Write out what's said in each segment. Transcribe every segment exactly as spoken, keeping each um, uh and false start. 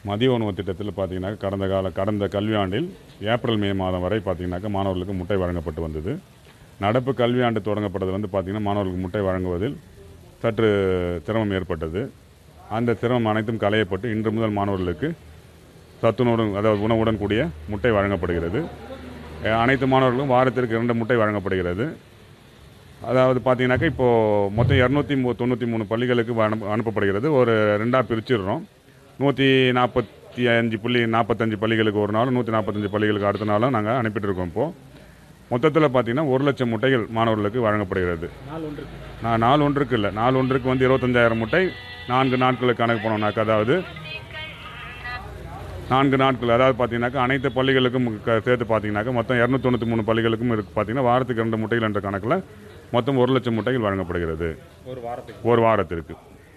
மதிய உணவு திட்டத்தில் பார்த்தீங்கன்னா கடந்த கால கடந்த கல்வியாண்டில் ஏப்ரல் மே மாதம் வரை பார்த்தீங்கன்னாக்கா மாணவர்களுக்கு முட்டை வழங்கப்பட்டு வந்தது. நடப்பு கல்வியாண்டு தொடங்கப்பட்டது வந்து பார்த்திங்கன்னா மாணவர்களுக்கு முட்டை வழங்குவதில் சற்று சிரமம் ஏற்பட்டது. அந்த சிரமம் அனைத்தும் களையப்பட்டு இன்று முதல் மாணவர்களுக்கு சத்துணவுடன் அதாவது உணவுடன் கூடிய முட்டை வழங்கப்படுகிறது. அனைத்து மாணவர்களும் வாரத்திற்கு இரண்டு முட்டை வழங்கப்படுகிறது. அதாவது பார்த்தீங்கன்னாக்கா இப்போது மொத்தம் இரநூத்தி தொண்ணூற்றி மூணு பள்ளிகளுக்கு அனுப்பப்படுகிறது. ஒரு ரெண்டாக பிரிச்சிடுறோம். நூற்றி நாற்பத்தி அஞ்சு புள்ளி நாற்பத்தஞ்சு பள்ளிகளுக்கு ஒரு நாள், நூற்றி நாற்பத்தஞ்சு பள்ளிகளுக்கு அடுத்த நாளும் நாங்கள் அனுப்பிட்டுருக்கோம். இப்போது மொத்தத்தில் பார்த்தீங்கன்னா ஒரு லட்சம் முட்டைகள் மாணவர்களுக்கு வழங்கப்படுகிறது. நான் நாலு ஒன்றுக்கு இல்லை, நாலு ஒன்றுக்கு வந்து இருபத்தஞ்சாயிரம் முட்டை நான்கு நாட்களுக்கு கணக்கு போனோம்னாக்கா, அதாவது நான்கு நாட்கள் அதாவது பார்த்தீங்கன்னாக்கா அனைத்து பள்ளிகளுக்கும் சேர்த்து பார்த்தீங்கன்னாக்கா மொத்தம் இரநூத்தி தொண்ணூற்றி மூணு பள்ளிகளுக்கும் இருக்குது. பார்த்தீங்கன்னா வாரத்துக்கு ரெண்டு முட்டைகள் என்ற கணக்கில் மொத்தம் ஒரு லட்சம் முட்டைகள் வழங்கப்படுகிறது ஒரு வாரத்துக்கு ஒரு வாரத்திற்கு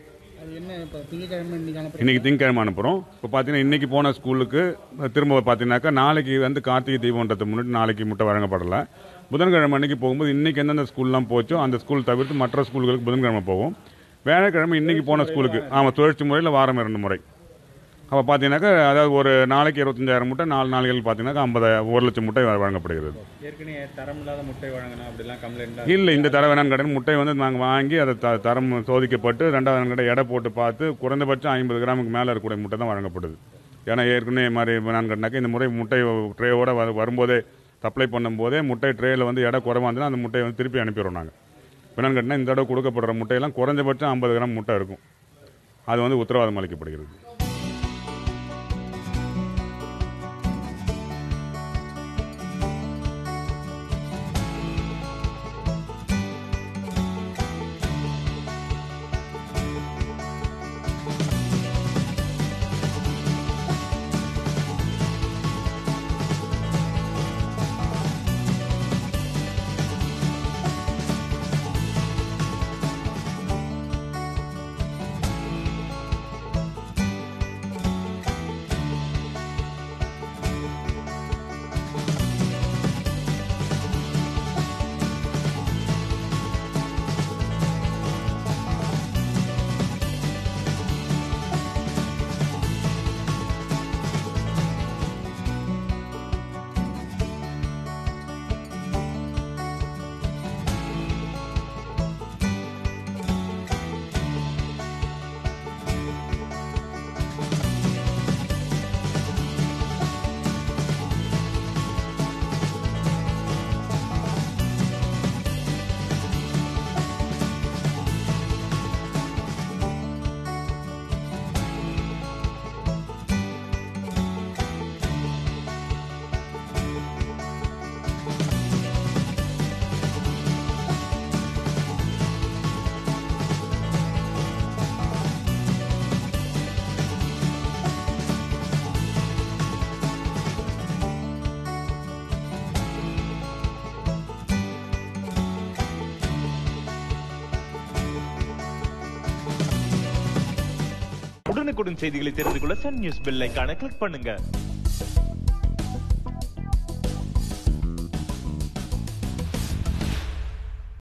இன்றைக்கி திங்கக்கிழமை அனுப்புகிறோம். இப்போ பார்த்தீங்கன்னா இன்றைக்கி போன ஸ்கூலுக்கு திரும்ப பார்த்தீங்கன்னாக்கா நாளைக்கு வந்து கார்த்திகை தீபன்றதை முன்னிட்டு நாளைக்கு முட்டை வழங்கப்படலை. புதன்கிழமை அன்றைக்கி போகும்போது இன்றைக்கி எந்தெந்த ஸ்கூல்லாம் போச்சோ அந்த ஸ்கூல் தவிர்த்து மற்ற ஸ்கூல்களுக்கு புதன்கிழமை போகும். வியாழக்கிழமை இன்றைக்கி போன ஸ்கூலுக்கு ஆமாம் சுழற்சி முறையில் வாரம் இரண்டு முறை. அப்போ பார்த்தீங்கன்னாக்கா அதாவது ஒரு நாளைக்கு இருபத்தஞ்சாயிரம் முட்டை, நாலு நாளைகள் பார்த்தீங்கன்னாக்கா ஐம்பது ஒரு லட்சம் முட்டை வழங்கப்படுகிறது. ஏற்கனவே தரம் இல்லாத முட்டை வழங்கணும் அப்படிலாம் கம்ப்ளைண்ட் இல்லை. இந்த தரம் வேணான்னு கிடையாது. முட்டை வந்து நாங்கள் வாங்கி அதை த தரம் சோதிக்கப்பட்டு ரெண்டாவது கடை எடை போட்டு பார்த்து குறைந்தபட்சம் ஐம்பது கிராமுக்கு மேலே இருக்கக்கூடிய முட்டை தான் வழங்கப்படுது. ஏன்னா ஏற்கனவே மாதிரி வேணான்னு கேட்டாக்கா இந்த முறை முட்டை ட்ரேயோட வ வரும்போதே சப்ளை பண்ணும்போதே முட்டை ட்ரேயில் வந்து எடை குறைவாக இருந்ததுன்னா அந்த முட்டையை வந்து திருப்பி அனுப்பிடுறோம். நாங்கள் வேணான்னு கேட்டால் இந்த தடவை கொடுக்கப்படுற முட்டையெல்லாம் குறைஞ்சபட்சம் ஐம்பது கிராம் முட்டை இருக்கும். அது வந்து உத்தரவாதம் அளிக்கப்படுகிறது. உடனுக்குடன் செய்திகளை தெரிந்து கொள்ள சன் நியூஸ் பெல் ஐகானை கிளிக் பண்ணுங்க.